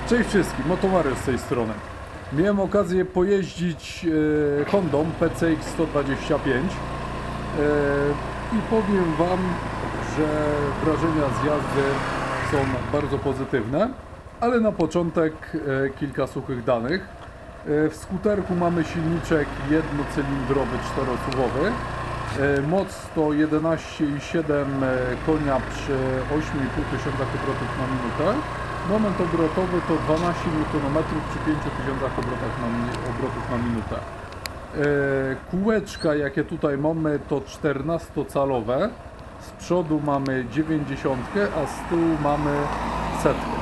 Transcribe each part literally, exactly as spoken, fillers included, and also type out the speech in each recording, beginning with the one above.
Cześć wszystkim, Motomary z tej strony. Miałem okazję pojeździć e, Hondą P C X sto dwadzieścia pięć e, i powiem Wam, że wrażenia z jazdy są bardzo pozytywne, ale na początek e, kilka suchych danych. E, w skuterku mamy silniczek jednocylindrowy, czterosuwowy. E, moc to jedenaście i siedem konia przy ośmiu i pół tysiąca obrotów na minutę. Moment obrotowy to dwanaście niutonometrów przy pięciu tysiącach obrotach na, obrotów na minutę. E, kółeczka, jakie tutaj mamy, to czternastocalowe. Z przodu mamy dziewięćdziesiątkę, a z tyłu mamy setkę.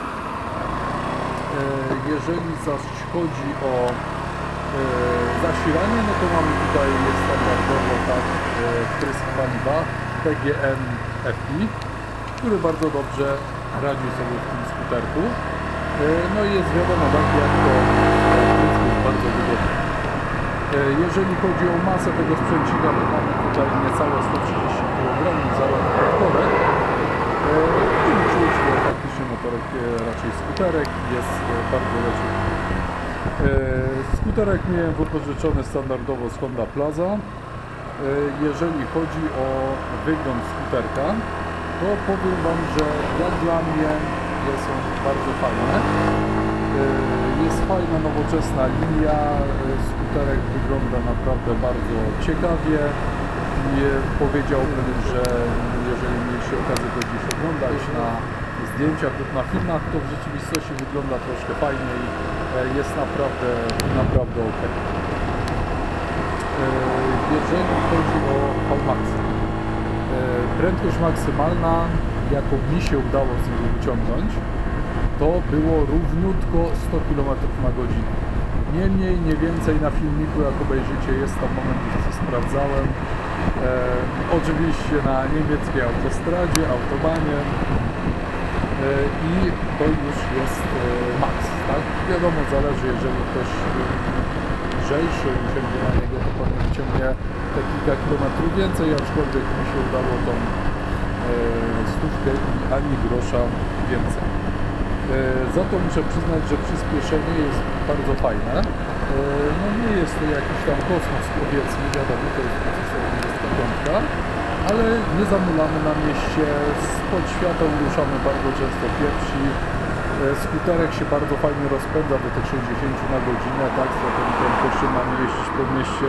E, jeżeli zaś chodzi o e, zasilanie, no to mamy tutaj standardowo tak e, wtrysk paliwa P G N F I, który bardzo dobrze radzi sobie w tym skuterku. No i jest wiadomo, tak jak to wtrysk jest bardzo wygodny. Jeżeli chodzi o masę tego sprzęcika, to mamy tutaj niecałe sto trzydzieści kilogramów zalot dodatkowych. I czuć, że faktycznie motorek, raczej skuterek, jest bardzo leciutki. Skuterek miałem wypożyczony standardowo z Honda Plaza. Jeżeli chodzi o wygląd skuterka, to powiem Wam, że jak dla mnie jest on bardzo fajny. Jest fajna, nowoczesna linia. Skuterek wygląda naprawdę bardzo ciekawie i powiedziałbym, że jeżeli mieliście okazję go gdzieś oglądać na zdjęciach lub na filmach, to w rzeczywistości wygląda troszkę fajniej. Jest naprawdę, naprawdę ok. Jeżeli chodzi o V-Max, prędkość maksymalna, jaką mi się udało z niego wyciągnąć, to było równiutko sto kilometrów na godzinę. Nie mniej, nie więcej. Na filmiku, jak obejrzycie, jest tam moment, gdzie to sprawdzałem. E, oczywiście na niemieckiej autostradzie, autobanie e, i to już jest e, max, tak? Wiadomo, zależy, jeżeli ktoś lżejszy usiądzie na niego, to pewnie wyciągnie te kilka kilometrów więcej, aczkolwiek mi się udało tą e, stówkę i ani grosza więcej. E, za to muszę przyznać, że przyspieszenie jest bardzo fajne. E, no nie jest to jakiś tam kosmos, powiedzmy, wiadomo, to jest procesor dwudziestka piątka, ale nie zamulamy na mieście, spod świateł ruszamy bardzo często pierwsi. Skuterek się bardzo fajnie rozpędza do tych sześćdziesięciu na godzinę, tak, z taką prędkością mamy jeździć po mieście.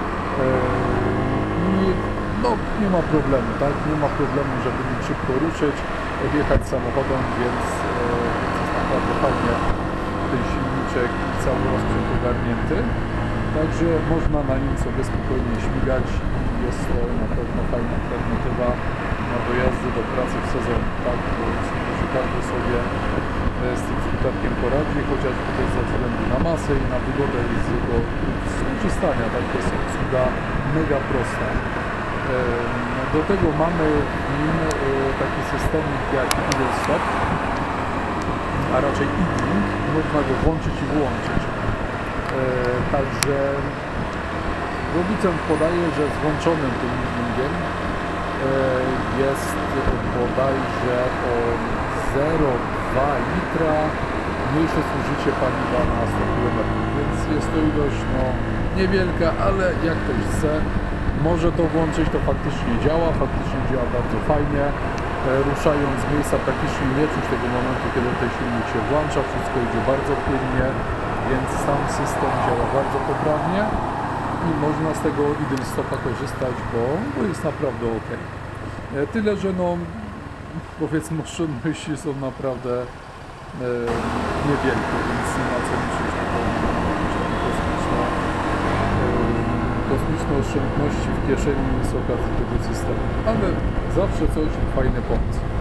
I no, nie ma problemu, tak, nie ma problemu, żeby nim szybko ruszyć, odjechać samochodem, więc jest naprawdę fajnie ten silniczek i cały rozprzęg ogarnięty. Także można na nim sobie spokojnie śmigać i jest to na pewno fajna alternatywa na dojazdy do pracy w sezonie, tak, bo że każdy sobie z tym skuterkiem poradzi, chociażby też ze względu na masę i na wygodę z jego skorzystania, tak, to jest obsługa mega prosta. Do tego mamy w nim taki systemik jak idle stop, a raczej idling, można go włączyć i wyłączyć. Także producent podaje, że z włączonym tym idlingiem jest bodajże o zero przecinek dwa litra mniejsze zużycie paliwa na sto kilometrów, więc jest to ilość no, niewielka, ale jak ktoś chce, może to włączyć, to faktycznie działa, faktycznie działa bardzo fajnie. E, ruszając z miejsca praktycznie nie czuć tego momentu, kiedy ten silnik się włącza, wszystko idzie bardzo płynnie, więc sam system działa bardzo poprawnie i można z tego idle stopa korzystać, bo, bo jest naprawdę ok. E, tyle, że no powiedzmy oszczędności są naprawdę e, niewielkie, więc nie ma co liczyć na kosmiczne, e, kosmiczne oszczędności w kieszeni z okazji tego systemu, ale zawsze coś fajny pomysł. E,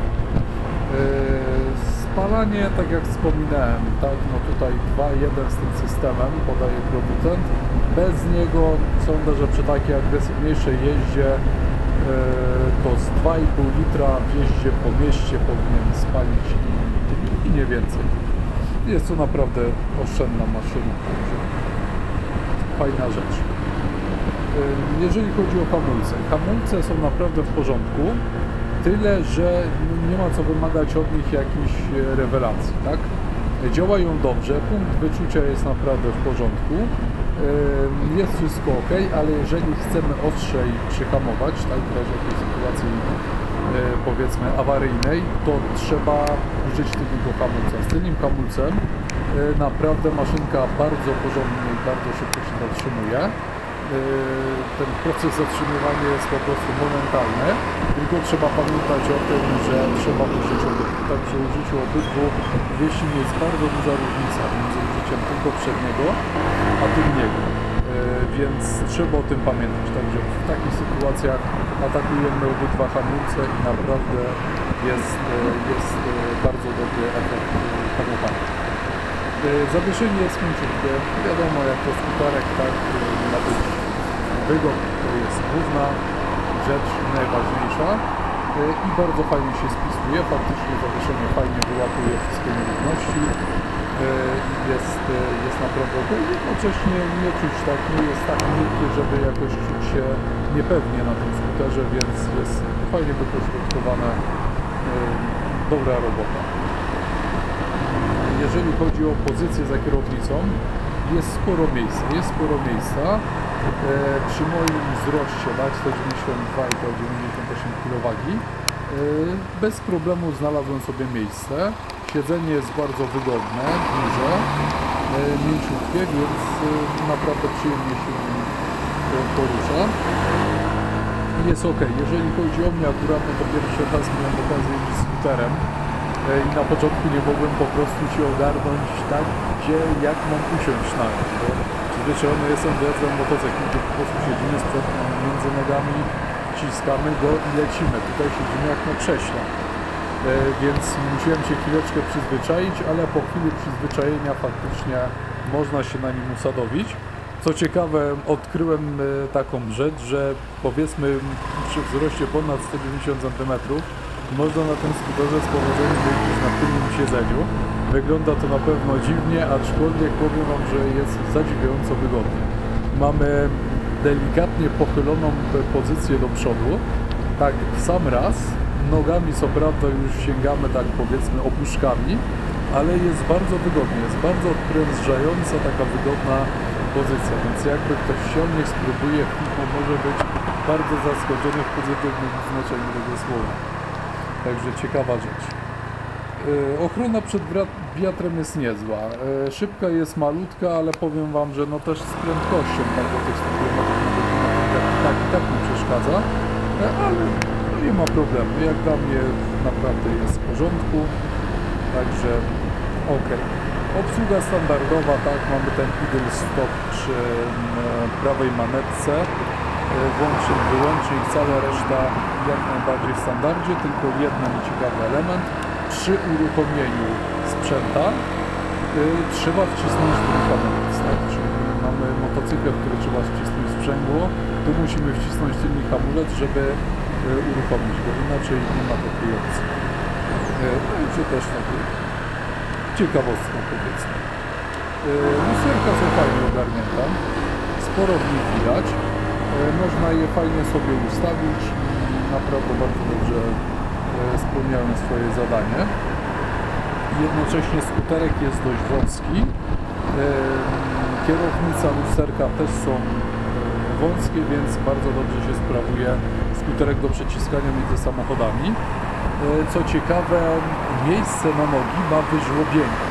spalanie, tak jak wspominałem, tak, no tutaj dwa jeden z tym systemem podaje producent. Bez niego sądzę, że przy takiej agresywniejszej jeździe to z dwa i pół litra w jeździe po mieście powinien spalić i, i nie więcej. Jest to naprawdę oszczędna maszyna. Fajna rzecz. Jeżeli chodzi o hamulce, hamulce są naprawdę w porządku, tyle że nie ma co wymagać od nich jakichś rewelacji, tak? Działają dobrze, punkt wyczucia jest naprawdę w porządku, jest wszystko ok, ale jeżeli chcemy ostrzej przyhamować, tak, w razie jakiejś sytuacji powiedzmy awaryjnej, to trzeba użyć tylnego hamulca. Z tylnym hamulcem naprawdę maszynka bardzo porządnie i bardzo szybko się zatrzymuje. Ten proces zatrzymywania jest po prostu momentalny, tylko trzeba pamiętać o tym, że trzeba użyć obydwu. Tak, przy użyciu obydwu wieści jest bardzo duża różnica między użyciem tylko przedniego a tylniego, więc trzeba o tym pamiętać. Także w takich sytuacjach atakujemy obydwa hamulce i naprawdę jest, jest bardzo dobry efekt hamowania. Zawieszenie jest mięciutkie, wiadomo, jak to skuterek, tak, ma być wygodny, to jest główna rzecz, najważniejsza i bardzo fajnie się spisuje, faktycznie zawieszenie fajnie wyłapuje wszystkie nierówności, jest, jest naprawdę ok, jednocześnie nie czuć tak, nie jest tak miękkie, żeby jakoś czuć się niepewnie na tym skuterze, więc jest fajnie wypośrodkowana, dobra robota. Jeżeli chodzi o pozycję za kierownicą, jest sporo miejsca, jest sporo miejsca. E, przy moim wzroście, tak, sto dziewięćdziesiąt dwa i dziewięćdziesiąt osiem kilogramów, e, bez problemu znalazłem sobie miejsce. Siedzenie jest bardzo wygodne, duże, e, mięciutkie, więc e, naprawdę przyjemnie się nim porusza. Jest ok. Jeżeli chodzi o mnie, akurat no to pierwszy raz miałem okazję jeździć skuterem i na początku nie mogłem po prostu się ogarnąć tak, gdzie, jak mam usiąść na nim, bo przyzwyczajony jestem do jazdy motocykli, gdzie po prostu siedzimy z przed między nogami, ciskamy go i lecimy. Tutaj siedzimy jak na krześle, e, więc musiałem się chwileczkę przyzwyczaić, ale po chwili przyzwyczajenia faktycznie można się na nim usadowić. Co ciekawe, odkryłem taką rzecz, że powiedzmy przy wzroście ponad sto dziewięćdziesiąt centymetrów można na tym skuterze z powodzeniem jeździć na tylnym siedzeniu. Wygląda to na pewno dziwnie, aczkolwiek powiem Wam, że jest zadziwiająco wygodnie. Mamy delikatnie pochyloną pozycję do przodu, tak w sam raz. Nogami co prawda już sięgamy tak powiedzmy opuszkami, ale jest bardzo wygodnie, jest bardzo odprężająca, taka wygodna pozycja, więc jakby ktoś chciał, niech spróbuje, to może być bardzo zaskoczony w pozytywnym znaczeniu tego słowa. Także ciekawa rzecz. Yy, ochrona przed wiatrem jest niezła. Yy, szybka jest malutka, ale powiem Wam, że no też z prędkością tak do tych stu kilometrów na godzinę tak i tak mi przeszkadza, yy, ale no nie ma problemu. Jak dla mnie naprawdę jest w porządku. Także ok. Obsługa standardowa, tak, mamy ten idle stop przy yy, prawej manetce. Włącznik, wyłącznik, cała reszta jak najbardziej w standardzie, tylko jeden ciekawy element. Przy uruchomieniu sprzęta yy, trzeba wcisnąć ten hamulec, tak? Czyli mamy motocykl, który trzeba wcisnąć sprzęgło, tu musimy wcisnąć tylny hamulec, żeby yy, uruchomić go, inaczej nie ma takiej opcji. Yy, no i czy też taki ciekawostka, powiedzmy. Yy, lusterka są fajnie ogarnięte, sporo w nich widać. Można je fajnie sobie ustawić i naprawdę bardzo dobrze spełniają swoje zadanie. Jednocześnie skuterek jest dość wąski. Kierownica, lusterka też są wąskie, więc bardzo dobrze się sprawuje skuterek do przeciskania między samochodami. Co ciekawe, miejsce na nogi ma wyżłobienie.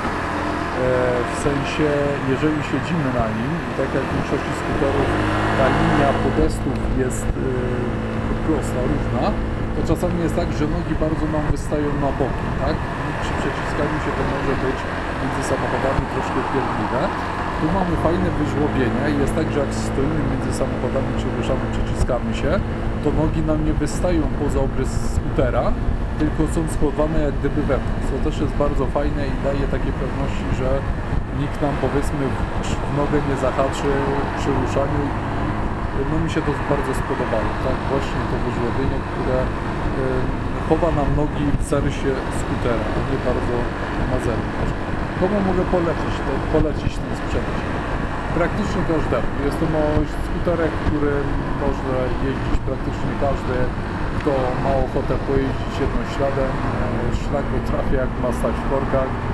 W sensie, jeżeli siedzimy na nim, i tak jak w większości skuterów ta linia podestów jest yy, prosta, równa, to czasami jest tak, że nogi bardzo nam wystają na boki, tak? I przy przeciskaniu się to może być między samochodami troszkę upierdliwe. Tu mamy fajne wyżłobienie i jest tak, że jak stoimy między samochodami, czy ruszamy, przeciskamy się, to nogi nam nie wystają poza obrys skutera, tylko są schowane jak gdyby wewnątrz, co też jest bardzo fajne i daje takiej pewności, że nikt nam powiedzmy w, w nogę nie zahaczy przy ruszaniu i no mi się to bardzo spodobało, tak, właśnie to wyżłobienie, które y, chowa nam nogi w zarysie skutera, a nie bardzo na zewnątrz. Komu mogę polecić, to, polecić ten sprzęt? Praktycznie każdemu. Jest to skuterek, który może jeździć praktycznie każdy, kto ma ochotę pojeździć jednośladem. Szlak go trafia, jak ma stać w korkach.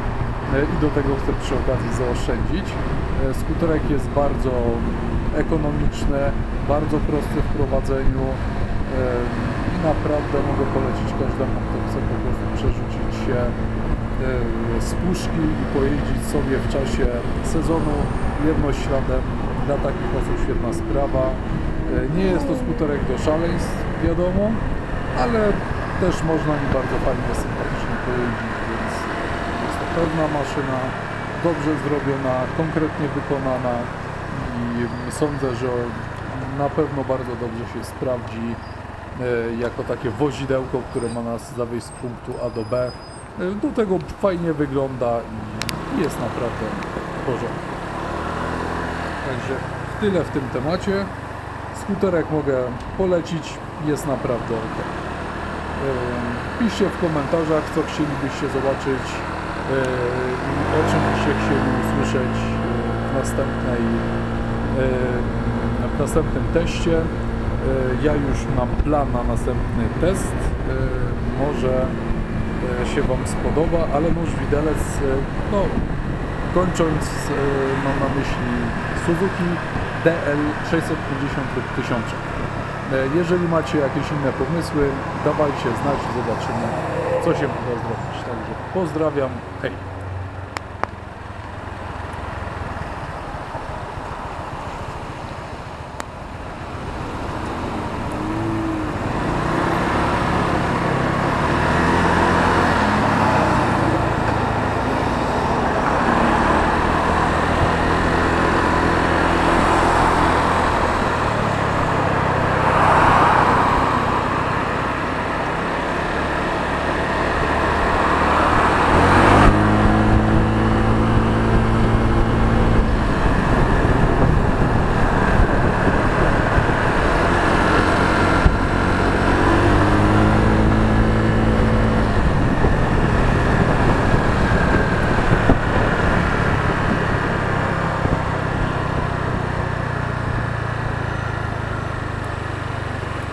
i do tego chcę przy okazji zaoszczędzić. Skuterek jest bardzo ekonomiczny, bardzo prosty w prowadzeniu i naprawdę mogę polecić każdemu, kto chce po prostu przerzucić się z puszki i pojeździć sobie w czasie sezonu jednośladem. Dla takich osób świetna sprawa. Nie jest to skuterek do szaleństw, wiadomo, ale też można nim bardzo fajnie, sympatycznie pojeździć, więc jest to pewna maszyna, dobrze zrobiona, konkretnie wykonana i sądzę, że na pewno bardzo dobrze się sprawdzi jako takie wozidełko, które ma nas zawieźć z punktu A do B. Do tego fajnie wygląda i jest naprawdę w porządku. Także tyle w tym temacie. Skuterek mogę polecić, jest naprawdę ok. Piszcie w komentarzach, co chcielibyście zobaczyć i o czym byście chcieli usłyszeć w następnej, w następnym teście. Ja już mam plan na następny test. Może się Wam spodoba, ale nóż widelec, no kończąc, mam na myśli Suzuki D L sześćset pięćdziesiąt lub tysiąc. Jeżeli macie jakieś inne pomysły, dawajcie znać i zobaczymy, co się uda zrobić. Także pozdrawiam, hej!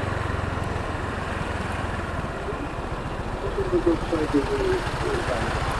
Go